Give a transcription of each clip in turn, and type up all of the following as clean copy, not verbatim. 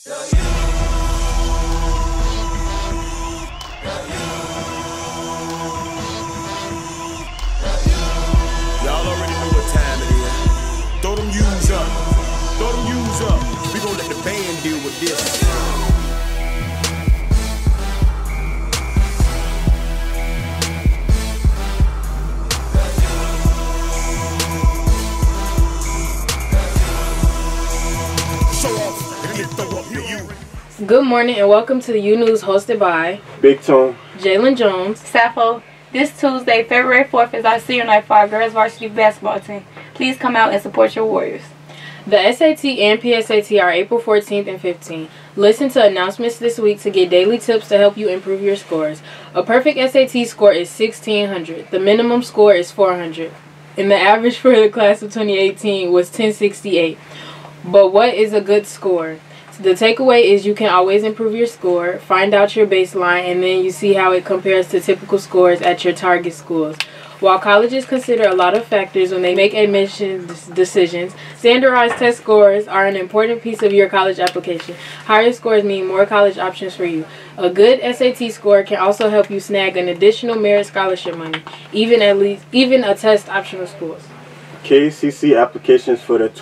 Y'all already know what time it is. Throw them U's up. Throw them U's up. We gon' let the band deal with this. Good morning and welcome to the U News hosted by Big Tone, Jalen Jones, Sappho. This Tuesday, February 4th, is our senior night for our girls varsity basketball team. Please come out and support your Warriors. The SAT and PSAT are April 14th and 15th. Listen to announcements this week to get daily tips to help you improve your scores. A perfect SAT score is 1600. The minimum score is 400. And the average for the class of 2018 was 1068. But what is a good score? The takeaway is you can always improve your score, find out your baseline, and then you see how it compares to typical scores at your target schools. While colleges consider a lot of factors when they make admission decisions, standardized test scores are an important piece of your college application. Higher scores mean more college options for you. A good SAT score can also help you snag an additional merit scholarship money, even a test optional schools. KCC applications for the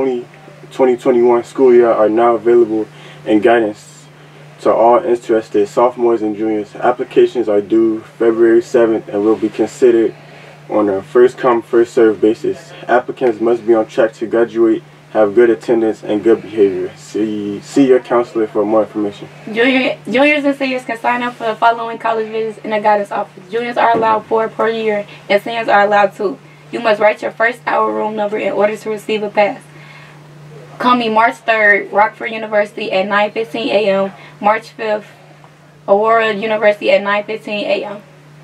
2020-2021 school year are now available in guidance to all interested sophomores and juniors. Applications are due February 7th and will be considered on a first-come, first-served basis. Applicants must be on track to graduate, have good attendance, and good behavior. See your counselor for more information. Juniors and seniors can sign up for the following college visits in the guidance office. Juniors are allowed 4 per year, and seniors are allowed 2. You must write your first hour room number in order to receive a pass. Coming March 3rd, Rockford University at 9:15 a.m. March 5th, Aurora University at 9:15 a.m.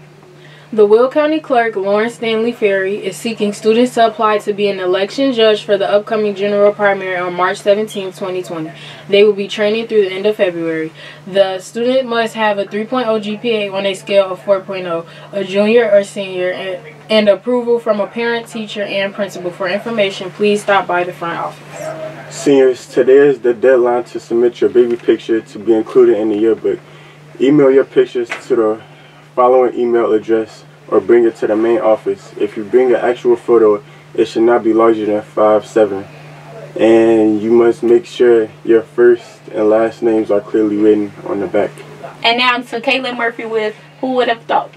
The Will County Clerk, Lawrence Stanley Ferry, is seeking students to apply to be an election judge for the upcoming general primary on March 17, 2020. They will be training through the end of February. The student must have a 3.0 GPA on a scale of 4.0, a junior or senior, and approval from a parent, teacher, and principal. For information, please stop by the front office. Seniors, today is the deadline to submit your baby picture to be included in the yearbook. Email your pictures to the following email address or bring it to the main office. If you bring an actual photo, it should not be larger than 5'7". And you must make sure your first and last names are clearly written on the back. And now to Caitlin Murphy with Who Would Have Thought?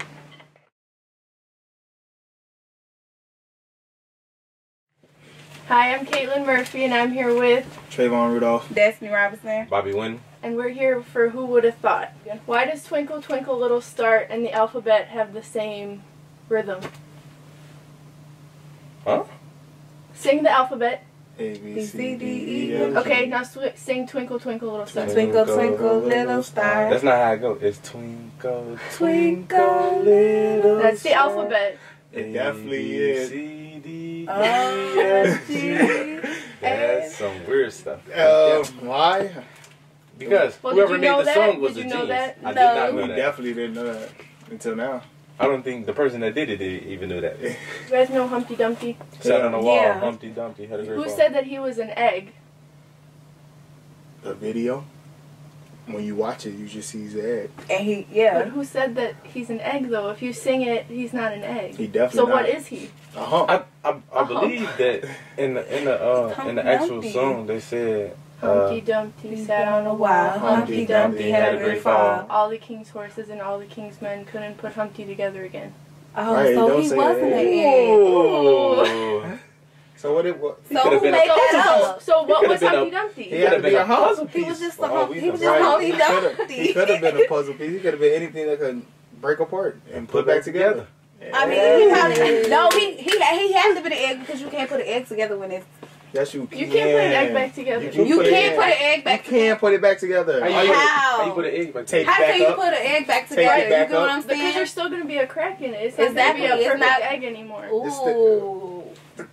Hi, I'm Caitlin Murphy, and I'm here with Trayvon Rudolph, Destiny Robinson, Bobby Wynn. And we're here for Who Would Have Thought. Why does Twinkle Twinkle Little Star and the alphabet have the same rhythm? Huh? Sing the alphabet. A, B, C, D, E, F, G. Okay, now sing Twinkle Twinkle Little Star. Twinkle, twinkle, little star. That's not how it goes. It's twinkle, twinkle, little That's the star. alphabet. It definitely is. C, D, E, F, G. That's some weird stuff. Why? Because Well, whoever did you know made the that? song was Did a you know genius. that? I did No. not know We that. definitely didn't know that until now. I don't think the person that did it even knew that. You guys know Humpty Dumpty? Sat on the wall, Yeah. Humpty Dumpty had a great Who ball. said that he was an egg? The video, when you watch it, you just see his head. And But who said that he's an egg, though? If you sing it, he's not an egg. He definitely So not. what is he? Uh-huh. I believe that in the actual song they said Humpty Dumpty sat on a wall. wall. Humpty Dumpty had a great fall. All the king's horses and all the king's men couldn't put Humpty together again. Oh, Right, so don't he say wasn't that. an egg. Ooh. So what it was? So could've who been a made that up? So what could've was been Humpty a- Dumpty? He had to could've be been a hump. puzzle He was piece just for a all hump. we He was know. just Right. Humpty He Dumpty. could have been a puzzle piece. He could have been anything that could break apart and put back together. I mean, he probably no. He had to be an egg because you can't put an egg together when it's. Yes, you can. You can't put an egg back together. You can't put an egg back. You can't put it back together. How? you put an egg back Take How back can you up. put an egg back Take together? it back You know what up. I'm Because saying? there's still going to be a crack in it. It's not going to be a Exactly. It's perfect not- egg anymore. Ooh.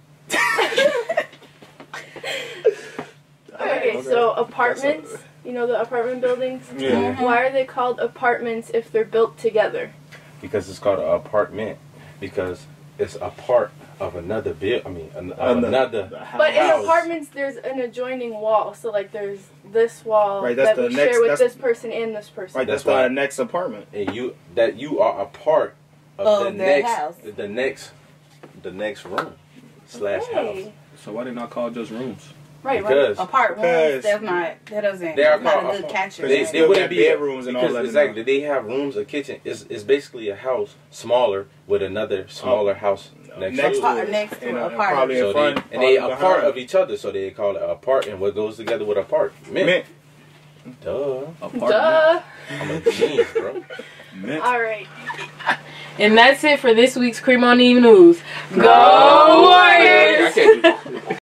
Okay, so apartments, you know the apartment buildings? Yeah. Why are they called apartments if they're built together? because it's called an apartment because it's a part of another another But in house. apartments, there's an adjoining wall, so like there's this wall Right, that's that the we next- share with that's- this person and this person. Right, that's That's why- the next apartment. And you are a part of Of the their next house. the next room slash house. Hey. So why they not call just rooms? Right, Because Apart Because- rooms, that doesn't. they are That's not called a good catcher. They still wouldn't got be bedrooms and all because that in exactly. They have rooms, a kitchen. It's basically a house smaller with another smaller house next Next to to it. it. Next to And, a and part probably of in So they front, and they probably a part behind. of each other, so they call it a part. And what goes together with a part? Mint. Duh. Apartment. Duh. I'm a genius, bro. Mint. All right. And that's it for this week's Cream on Eve News. Go Warriors! I can't do